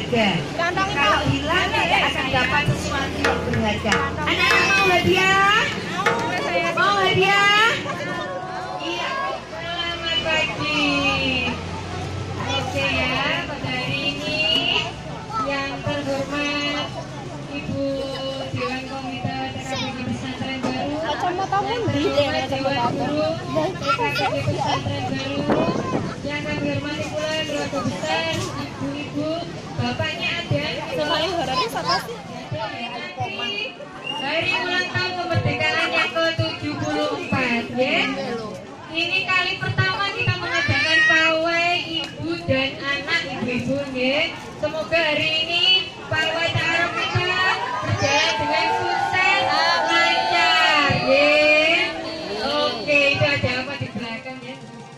berharga. Kalau hilang tidak akan dapat sesuatu yang berharga. Anak-anak mau hadiah? Mau hadiah? Iya. Selamat pagi. Oke ya, pada hari ini yang terhormat Ibu Dewan Komite TKPG Pesantren Baru, Dewan Guru TKPG Pesantren Baru, yang kami hormati pula keluarga besar, ibu-ibu, bapaknya ada. Hari ulang tahun kemerdekaan yang ke-74 ya. Ini kali pertama kita mengadakan pawai ibu dan anak ibu-ibu ya. Semoga hari ini pawai ta'aruf kita berjalan dengan sukses, lancar ya. Oke, itu ada apa di belakang ya?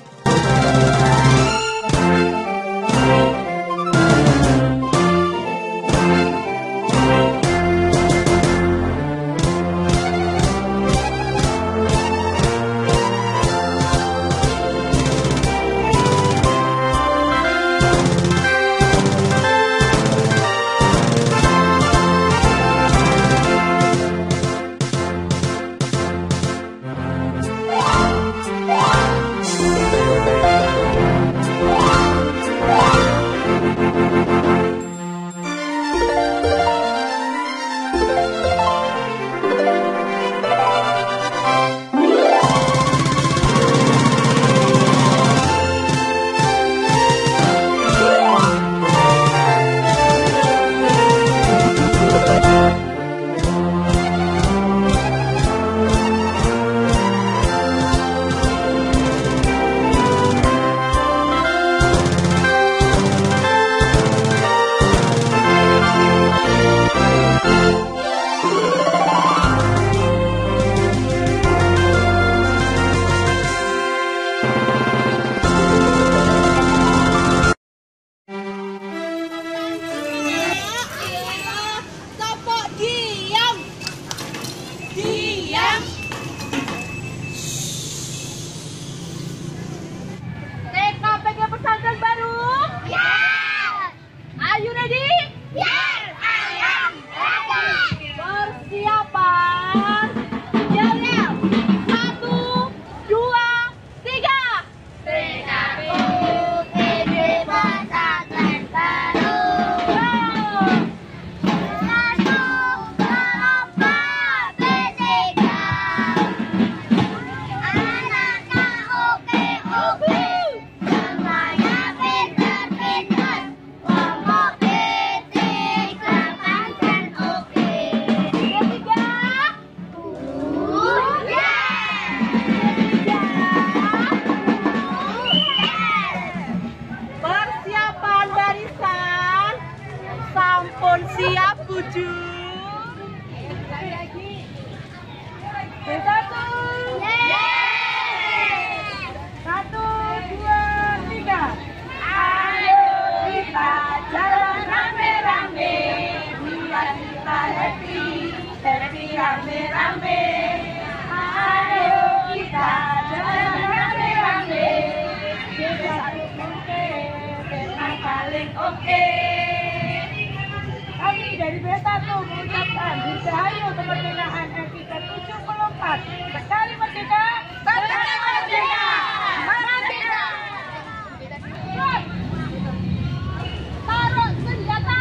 Siap buju. Satu, dua, tiga. Ayo kita jalan rame-rame, biar kita happy rame-rame. Ayo kita jalan rame-rame, kita paling oke. Kami dari B1 mengucapkan dirgahayu kemerdekaan RI ke-74. Sekali merdeka, sekali merdeka, merdeka. Taruh senjata.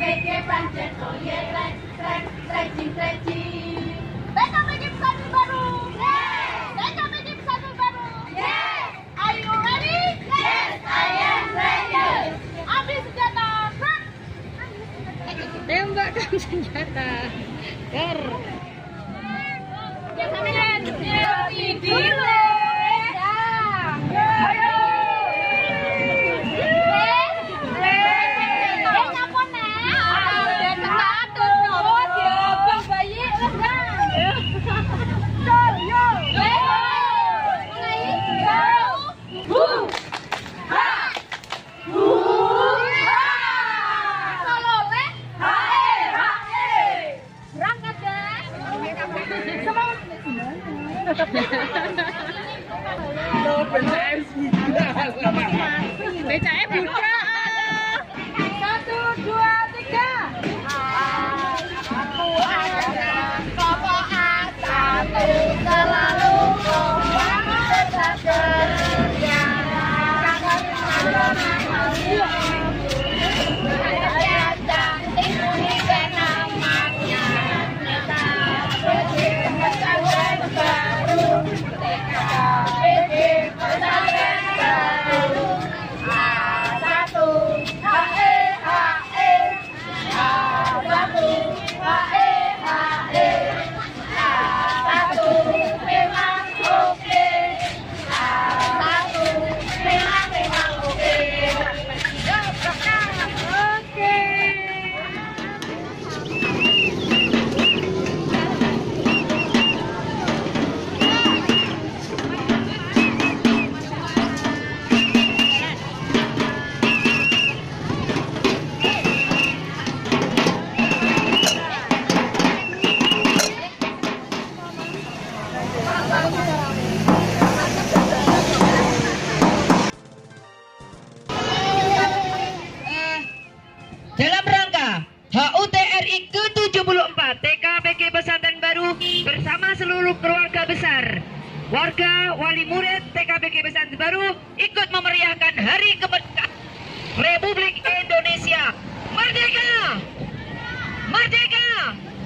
PK Pancet Oye Rajin TKBG Pesantren Baru. TKBG Pesantren Baru. Are you ready? Yes, I am ready. Ambil senjata. Tembakkan senjata. Ger. Dulu. BCA buka. 1, 2, 3. Aku ada kokohan satu selalu kompak tetap kerja. Saya cantik unik namanya. Kita bikin pesantren baru. TKBG pesantren baru. A1 HE HE A1 HE HE A1 memang oke A1 memang oke. Dalam rangka HUT RI ke-74 TKBG Pesantren Baru bersama seluruh keluarga besar, warga, wali murid TKBG Pesantren Baru ikut memeriahkan Hari Kemerdekaan Republik Indonesia. Merdeka! Merdeka!